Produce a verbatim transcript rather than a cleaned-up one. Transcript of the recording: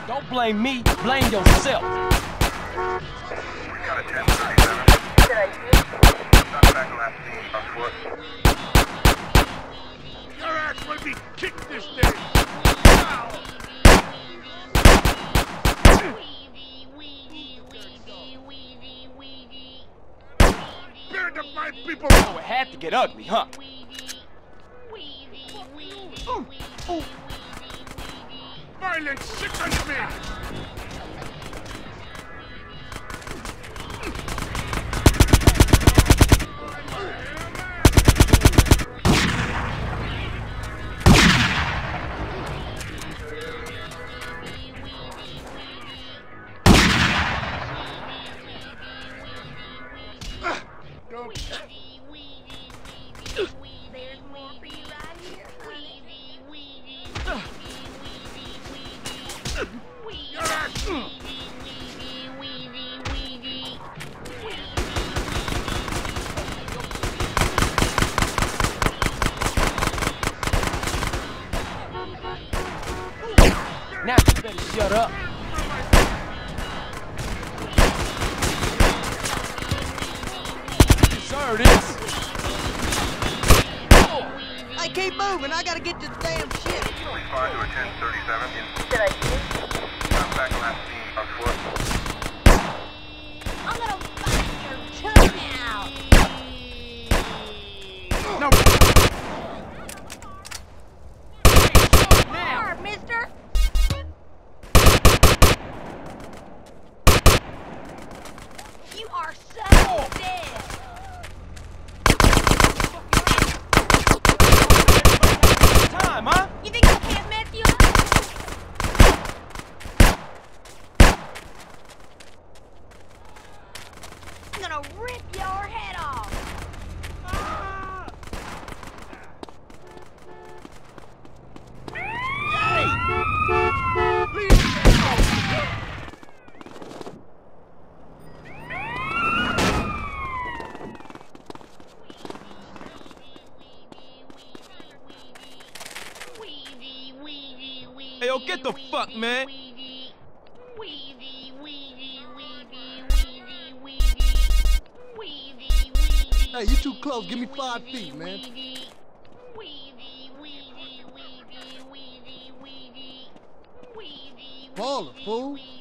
Don't blame me, blame yourself. We got a ten thirty-seven. Suspect last seen on foot. Your ass will be kicked this day! Bear the five people! So it had to get ugly, huh? Violence sickens me! Now you better shut up. Sir, this. I keep moving. I gotta get to the damn ship. Respond to a ten thirty-seven. Did I see? Suspect last seen on foot. I'm gonna bite your tongue out! No! Now, mister! You are so dead! Time, huh? You think I can't mess you up? I'm gonna rip your head off! Hey, yo, get the fuck, man. Hey, you too close. Give me five feet, man. Baller, fool.